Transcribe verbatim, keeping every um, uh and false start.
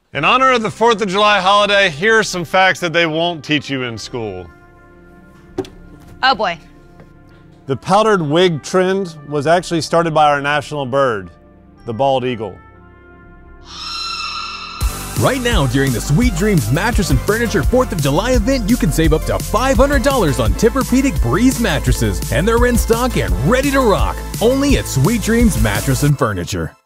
In honor of the fourth of July holiday, here are some facts that they won't teach you in school. Oh boy. The powdered wig trend was actually started by our national bird, the bald eagle. Right now, during the Sweet Dreams Mattress and Furniture fourth of July event, you can save up to five hundred dollars on Tempur-Pedic Breeze mattresses, and they're in stock and ready to rock, only at Sweet Dreams Mattress and Furniture.